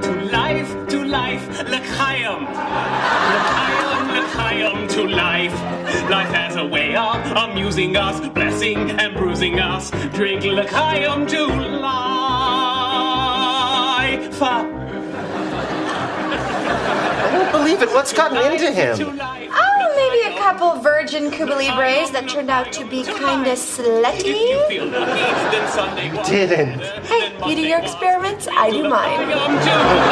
to life, l'chaim. L'chaim to life. Life has a way of amusing us, blessing and bruising us. Drink l'chaim to life. I don't believe it. What's gotten into him? Oh, maybe a couple virgin Cuba Libres that turned out to be kinda slutty. Didn't. Hey, you do your experiments, I do mine.